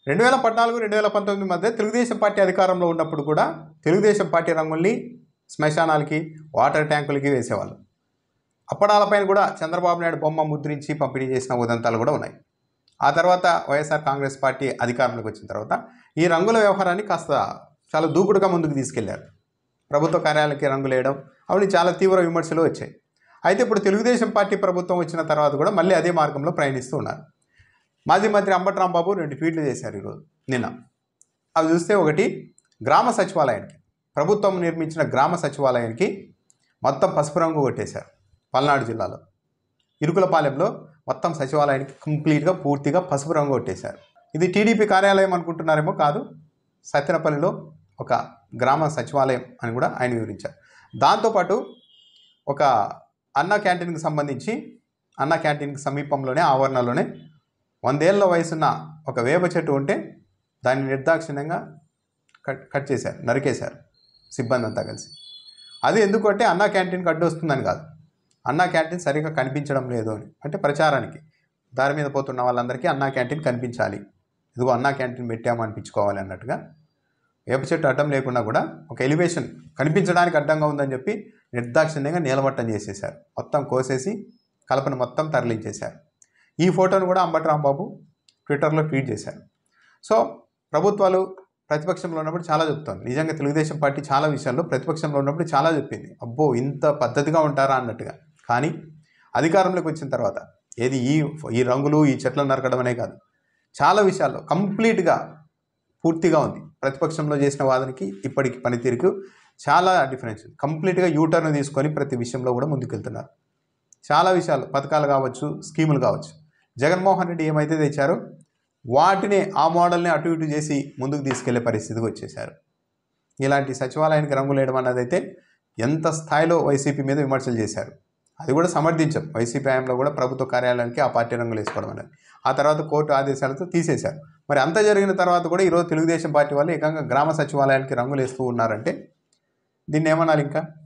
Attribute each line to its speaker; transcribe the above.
Speaker 1: 2014, 2019 మధ్య తెలుగుదేశం పార్టీ అధికారంలో ఉన్నప్పుడు కూడా తెలుగుదేశం పార్టీ రంగుల్ని శ్మశానాలకి, వాటర్ ట్యాంకులకి వేసేవాళ్ళు. అప్పడాలపైన కూడా చంద్రబాబు నాయుడు బొమ్మ ముద్రించి పంపిణీ చేసిన ఉదంతాలు కూడా ఉన్నాయి. ఆ తర్వాత వైఎస్ఆర్ కాంగ్రెస్ పార్టీ అధికారంలోకి వచ్చిన తర్వాత ఈ రంగుల వ్యవహారాన్ని కాస్త చాలా దూకుడుగా ముందుకు తీసుకెళ్లారు. ప్రభుత్వ కార్యాలయాలకి రంగులు వేయడం అవి చాలా తీవ్ర విమర్శలు వచ్చాయి. అయితే ఇప్పుడు తెలుగుదేశం పార్టీ ప్రభుత్వం వచ్చిన తర్వాత కూడా మళ్ళీ అదే మార్గంలో ప్రయాణిస్తూ ఉన్నారు. మాజీ మంత్రి అంబటి రాంబాబు 2 ట్వీట్లు చేశారు ఈరోజు నిన్న. అవి చూస్తే ఒకటి, గ్రామ సచివాలయానికి, ప్రభుత్వం నిర్మించిన గ్రామ సచివాలయానికి మొత్తం పసుపు రంగు కొట్టేశారు. పల్నాడు జిల్లాలో ఇరుకులపాలెంలో మొత్తం సచివాలయానికి కంప్లీట్గా పూర్తిగా పసుపు రంగు కొట్టేశారు. ఇది టీడీపీ కార్యాలయం అనుకుంటున్నారేమో, కాదు, సత్తెనపల్లిలో ఒక గ్రామ సచివాలయం అని కూడా ఆయన వివరించారు. దాంతోపాటు ఒక అన్న క్యాంటీన్కి సంబంధించి అన్న క్యాంటీన్కి సమీపంలోనే ఆవరణలోనే 100 ఏళ్ల వయసున్న ఒక వేప చెట్టు ఉంటే దాన్ని నిర్దాక్షిణ్యంగా కట్ చేశారు, నరికేశారు సిబ్బంది అంతా కలిసి. అది ఎందుకంటే అన్న క్యాంటీన్కి అడ్డు వస్తుందని కాదు, అన్నా క్యాంటీన్ సరిగ్గా కనిపించడం లేదు అని, అంటే ప్రచారానికి దారి మీద పోతున్న వాళ్ళందరికీ అన్నా క్యాంటీన్ కనిపించాలి, ఇదిగో అన్నా క్యాంటీన్ పెట్టాము అనిపించుకోవాలి అన్నట్టుగా వేప చెట్టు అడ్డం లేకుండా కూడా ఒక ఎలివేషన్ కనిపించడానికి అడ్డంగా ఉందని చెప్పి నిర్దాక్షిణ్యంగా నీలమట్టం చేసేశారు. మొత్తం కోసేసి కలపను మొత్తం తరలించేశారు. ఈ ఫోటోను కూడా అంబటి రాంబాబు ట్విట్టర్లో ట్వీట్ చేశారు. సో ప్రభుత్వాలు ప్రతిపక్షంలో ఉన్నప్పుడు చాలా చెప్తోంది. నిజంగా తెలుగుదేశం పార్టీ చాలా విషయాల్లో ప్రతిపక్షంలో ఉన్నప్పుడు చాలా చెప్పింది, అబ్బో ఇంత పద్ధతిగా ఉంటారా అన్నట్టుగా. కానీ అధికారంలోకి వచ్చిన తర్వాత ఏది ఈ రంగులు, ఈ చెట్లను నరకడం అనే కాదు, చాలా విషయాల్లో కంప్లీట్గా పూర్తిగా ఉంది. ప్రతిపక్షంలో చేసిన వాదనకి ఇప్పటికి పనితీరుకు చాలా డిఫరెన్స్ ఉంది. కంప్లీట్గా యూటర్న్ తీసుకొని ప్రతి విషయంలో కూడా ముందుకెళ్తున్నారు. చాలా విషయాలు, పథకాలు కావచ్చు, స్కీములు కావచ్చు, జగన్మోహన్ రెడ్డి ఏమైతే తెచ్చారో వాటిని, ఆ మోడల్ని అటు ఇటు చేసి ముందుకు తీసుకెళ్లే పరిస్థితికి వచ్చేశారు. ఇలాంటి సచివాలయానికి రంగులు వేయడం అన్నది అయితే ఎంత స్థాయిలో వైసీపీ మీద విమర్శలు చేశారు. అది కూడా సమర్థించాం. వైసీపీ హయాంలో కూడా ప్రభుత్వ కార్యాలయానికి ఆ పార్టీ రంగులు వేసుకోవడం అనేది, ఆ తర్వాత కోర్టు ఆదేశాలతో తీసేశారు. మరి అంత జరిగిన తర్వాత కూడా ఈరోజు తెలుగుదేశం పార్టీ వాళ్ళు ఏకంగా గ్రామ సచివాలయానికి రంగులు వేస్తూ ఉన్నారంటే దీన్ని ఏమనాలి ఇంకా?